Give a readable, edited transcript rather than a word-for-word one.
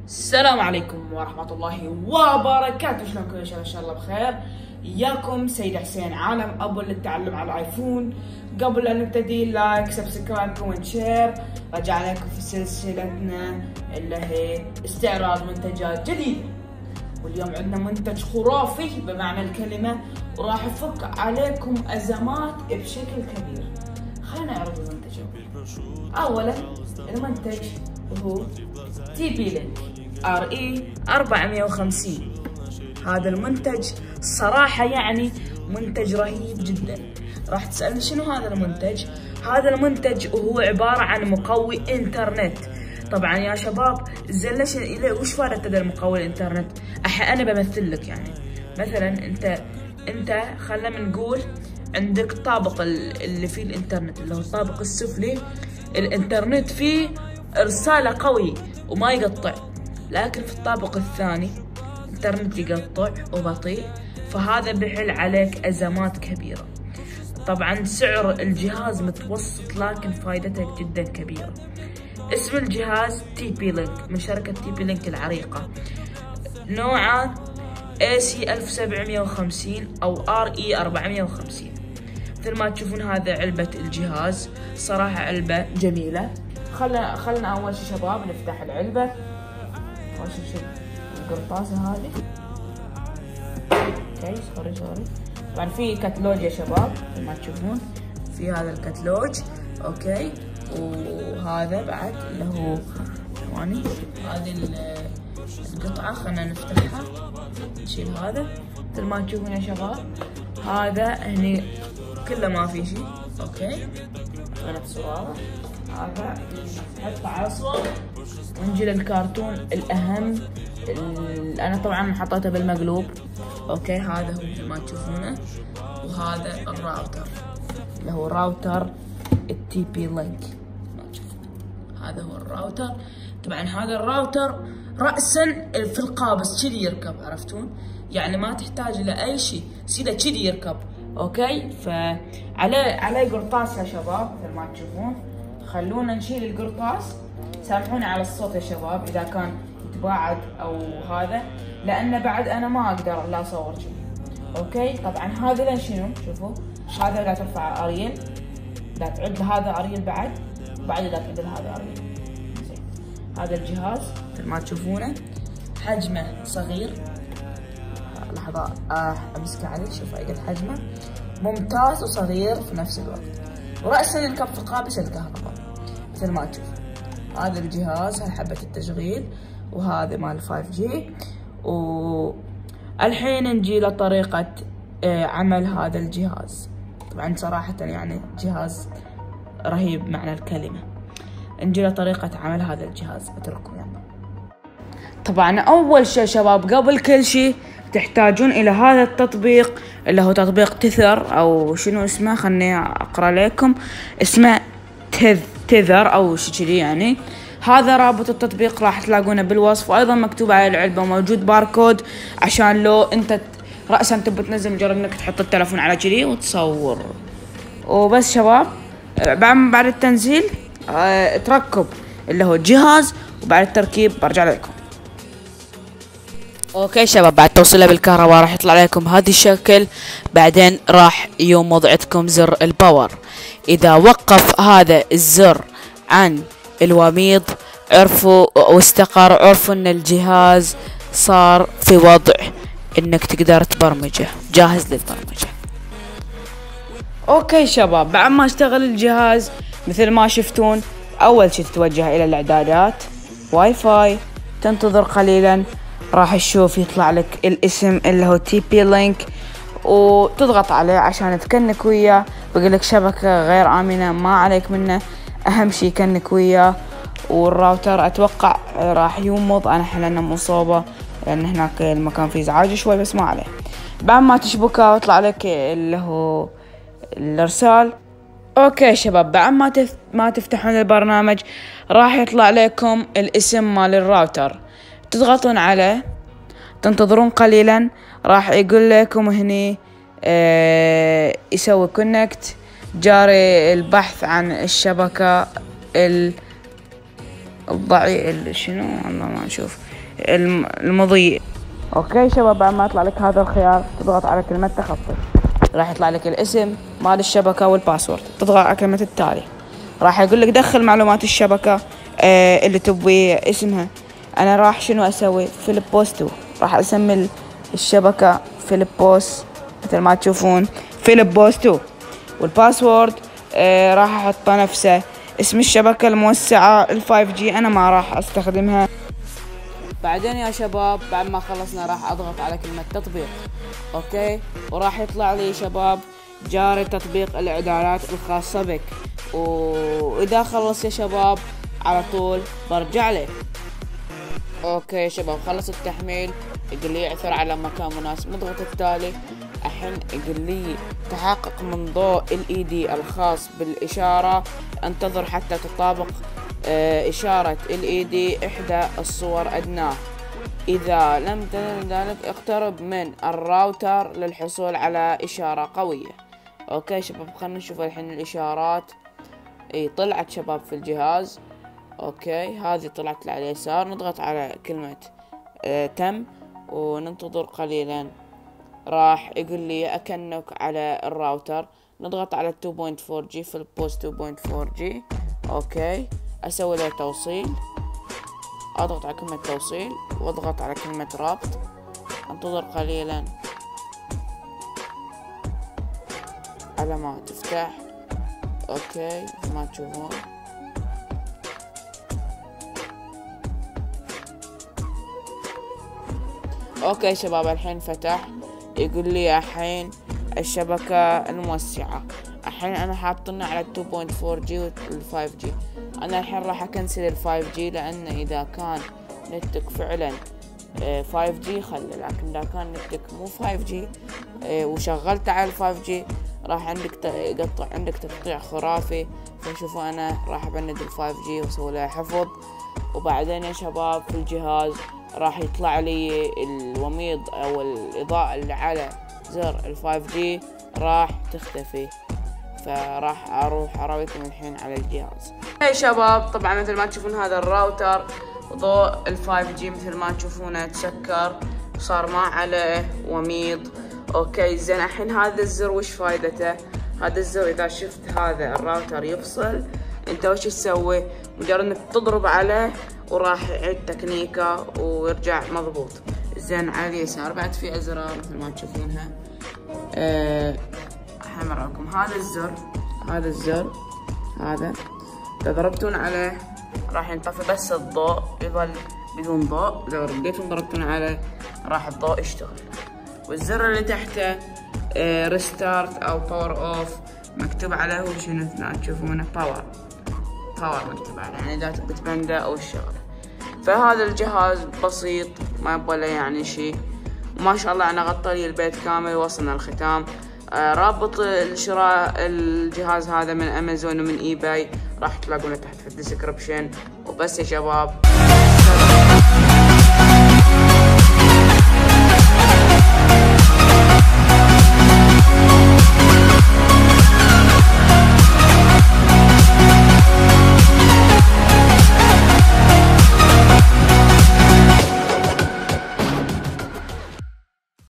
السلام عليكم ورحمة الله وبركاته. شلونكم يا شباب؟ إن شاء الله بخير. إياكم سيد حسين، عالم أبل للتعلم على الآيفون. قبل أن نبتدي لايك سبسكرايب كومنت شير. رجعنا لكم في سلسلتنا اللي هي استعراض منتجات جديدة، واليوم عندنا منتج خرافي بمعنى الكلمة، وراح يفك عليكم أزمات بشكل كبير. خلينا نعرض المنتج. أولا المنتج هو تي بي لينك RE 450. هذا المنتج صراحة يعني منتج رهيب جدا. راح تسألني شنو هذا المنتج؟ هذا المنتج وهو عبارة عن مقوي انترنت. طبعا يا شباب زين ليش وش فائدة هذا المقوي الانترنت؟ انا بمثل لك. يعني مثلا انت خلينا نقول عندك الطابق اللي فيه الانترنت اللي هو الطابق السفلي، الانترنت فيه رسالة قوي وما يقطع، لكن في الطابق الثاني الانترنت يقطع وبطيء، فهذا بيحل عليك ازمات كبيرة. طبعا سعر الجهاز متوسط لكن فائدته جدا كبيرة. اسم الجهاز تي بي لينك من شركة تي بي لينك العريقة، نوعه AC 1750 أو RE 450. مثل ما تشوفون هذا علبة الجهاز، صراحة علبة جميلة. خلنا أول شي شباب نفتح العلبة. أول شي القرطاسة هذه. اوكي سوري. طبعا في كتالوج يا شباب مثل ما تشوفون، في هذا الكتالوج. اوكي، وهذا بعد اللي هو ثواني، هذه القطعة خلنا نفتحها، نشيل هذا مثل ما تشوفون يا شباب. هذا هني كله ما في شيء. اوكي نفس واضح. هذا نحطه على صور، ونجي للكرتون الأهم أنا طبعا حطيته بالمقلوب. اوكي هذا هو مثل ما تشوفونه، وهذا الراوتر اللي هو راوتر التي بي لينك. هذا هو الراوتر. طبعا هذا الراوتر رأسا في القابس كذي يركب، عرفتون؟ يعني ما تحتاج الى اي شيء، سيده كذي يركب. اوكي، فعليه قرطاس يا شباب مثل ما تشوفون. خلونا نشيل القرطاس، سامحونا على الصوت يا شباب اذا كان يتباعد او هذا، لان بعد انا ما اقدر لا اصور شيء. اوكي طبعا هذا لين شنو؟ شوفوا هذا لا ترفع اريل، لا تعد هذا اريل بعد لا تعد هذا اريل. هذا الجهاز مثل ما تشوفونه حجمه صغير. لحظة امسكه عليه، شوف قد حجمه ممتاز وصغير في نفس الوقت، ورأسا يركب في قابس الكهرباء مثل ما تشوف. هذا الجهاز، هاي حبة التشغيل، وهذا مال 5G. والحين نجي لطريقة عمل هذا الجهاز. طبعا صراحة يعني جهاز رهيب معنى الكلمة. نجي لطريقة عمل هذا الجهاز، اترككم يلا. طبعا اول شيء شباب قبل كل شيء تحتاجون الى هذا التطبيق اللي هو تطبيق تيثر او شنو اسمه، خلني اقرا لكم اسمه تيثر او شي كذي يعني. هذا رابط التطبيق راح تلاقونه بالوصف، وايضا مكتوب على العلبة موجود باركود عشان لو انت رأسا تبي تنزل مجرد انك تحط التلفون على كذي وتصور وبس. شباب بعد التنزيل تركب اللي هو الجهاز، وبعد التركيب برجع لكم. اوكي شباب، بعد توصيله بالكهرباء راح يطلع لكم هذا الشكل. بعدين راح يوم وضعتكم زر الباور. اذا وقف هذا الزر عن الوميض عرفوا واستقر، عرفوا ان الجهاز صار في وضع انك تقدر تبرمجه، جاهز للبرمجة. اوكي شباب، بعد ما اشتغل الجهاز مثل ما شفتون، اول شي تتوجه الى الاعدادات واي فاي، تنتظر قليلا راح تشوف يطلع لك الاسم اللي هو تي بي لينك، وتضغط عليه عشان تكنك وياه. بقول لك شبكة غير آمنة ما عليك منه، اهم شي كنك وياه. والراوتر اتوقع راح يومض، انا حلنا مصوبة لان هناك المكان فيه ازعاج شوي بس ما عليه. بعد ما تشبكه ويطلع لك اللي هو الارسال. اوكي شباب، بعد ما تفتحون البرنامج راح يطلع لكم الاسم مال الراوتر، تضغطون عليه، تنتظرون قليلا، راح يقول لكم هني يسوي كونكت، جاري البحث عن الشبكة الضعيف شنو والله ما نشوف، المضيء. اوكي شباب، بعد ما يطلع لك هذا الخيار تضغط على كلمة تخفي، راح يطلع لك الاسم مال الشبكة والباسورد، تضغط على كلمة التالي، راح يقول لك دخل معلومات الشبكة اللي تبي اسمها. انا راح شنو اسوي؟ فيلبوس 2، راح اسمي الشبكة فيلبوس مثل ما تشوفون فيلبوس 2، والباسورد راح احطه نفسه. اسم الشبكة الموسعة ال5G انا ما راح استخدمها. بعدين يا شباب بعد ما خلصنا راح اضغط على كلمة تطبيق، اوكي، وراح يطلع لي شباب جاري تطبيق الاعدادات الخاصة بك، واذا خلص يا شباب على طول برجع له. اوكي يا شباب خلص التحميل، يقول لي اعثر على مكان مناسب، نضغط التالي. الحين يقول لي تحقق من ضوء LED الخاص بالإشارة، انتظر حتى تطابق إشارة LED إحدى الصور أدناه. إذا لم تكن ذلك اقترب من الراوتر للحصول على إشارة قوية. أوكي شباب خلينا نشوف الحين الإشارات. طلعت شباب في الجهاز. أوكي هذه طلعت على اليسار، نضغط على كلمة تم وننتظر قليلا. راح يقول لي أكنك على الراوتر، نضغط على 2.4G في البوست 2.4G. أوكي أسوي له توصيل، أضغط على كلمة توصيل وأضغط على كلمة رابط، انتظر قليلا على ما تفتح. أوكي ما تشوفون. اوكي شباب الحين فتح، يقول لي الحين الشبكة الموسعة. الحين انا حاطني على 2.4G وال 5G. انا الحين راح اكنسل ال 5G، لان اذا كان نتك فعلا 5G خله، لكن اذا كان نتك مو 5G وشغلت على ال 5G راح عندك تقطيع خرافي. فشوفوا انا راح ابند ال 5G واسوي له حفظ. وبعدين يا شباب في الجهاز راح يطلع لي الوميض او الاضاءة اللي على زر ال 5G راح تختفي. فراح اروح اراويكم الحين على الجهاز. يا شباب طبعا مثل ما تشوفون هذا الراوتر ضوء ال 5G مثل ما تشوفونه تسكر، صار ما عليه وميض. اوكي زين الحين هذا الزر وش فايدته؟ هذا الزر اذا شفت هذا الراوتر يفصل، انت وش تسوي؟ مجرد انك تضرب عليه وراح يعيد تكنيكه ويرجع مضبوط. زين على اليسار بعد في ازرار مثل ما تشوفونها. حمراكم هذا الزر هذا اذا ضربتون عليه راح ينطفي بس الضوء، يظل بدون ضوء. اذا رديتون ضربتون عليه راح الضوء يشتغل. والزر اللي تحته ريستارت او باور اوف مكتوب عليه هو شنو تشوفونه باور مكتوب عليه، يعني اذا تبي تبنده او الشغل. فهذا الجهاز بسيط ما يبغى له يعني شيء، وما شاء الله انا غطى لي البيت كامل. وصلنا الختام. رابط شراء الجهاز هذا من امازون ومن اي باي راح تلاقونه تحت في الديسكربشن. وبس يا شباب.